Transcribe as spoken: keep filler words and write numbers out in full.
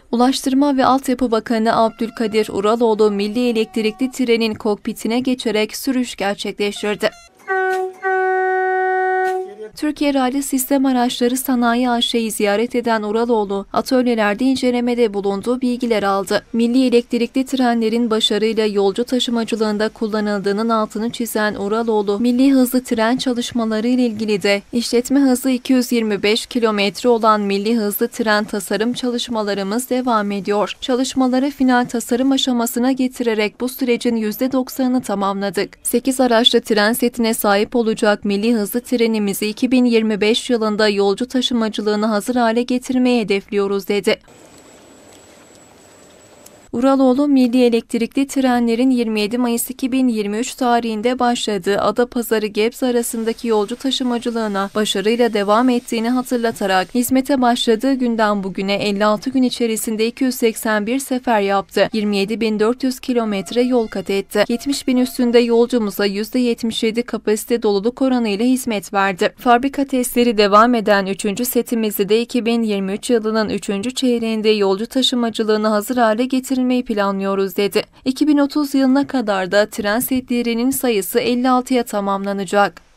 Ulaştırma ve Altyapı Bakanı Abdülkadir Uraloğlu, milli elektrikli trenin kokpitine geçerek sürüş gerçekleştirdi. Türkiye Raylı Sistem Araçları Sanayi A Ş'yi ziyaret eden Uraloğlu, atölyelerde incelemede bulunduğu bilgiler aldı. Milli elektrikli trenlerin başarıyla yolcu taşımacılığında kullanıldığının altını çizen Uraloğlu, milli hızlı tren çalışmaları ile ilgili de işletme hızı iki yüz yirmi beş kilometre olan milli hızlı tren tasarım çalışmalarımız devam ediyor. Çalışmaları final tasarım aşamasına getirerek bu sürecin yüzde doksanını tamamladık. sekiz araçlı tren setine sahip olacak milli hızlı trenimizi iki bin yirmi beş yılında yolcu taşımacılığını hazır hale getirmeyi hedefliyoruz dedi. Uraloğlu, milli elektrikli trenlerin yirmi yedi Mayıs iki bin yirmi üç tarihinde başladığı Adapazarı-Gebze arasındaki yolcu taşımacılığına başarıyla devam ettiğini hatırlatarak, hizmete başladığı günden bugüne elli altı gün içerisinde iki yüz seksen bir sefer yaptı, yirmi yedi bin dört yüz kilometre yol kat etti, yetmiş bin üstünde yolcumuza yüzde yetmiş yedi kapasite doluluk oranıyla hizmet verdi. Fabrika testleri devam eden üçüncü setimizi de iki bin yirmi üç yılının üçüncü çeyreğinde yolcu taşımacılığını hazır hale getirdi planlıyoruz dedi. iki bin otuz yılına kadar da tren setlerinin sayısı elli altıya tamamlanacak.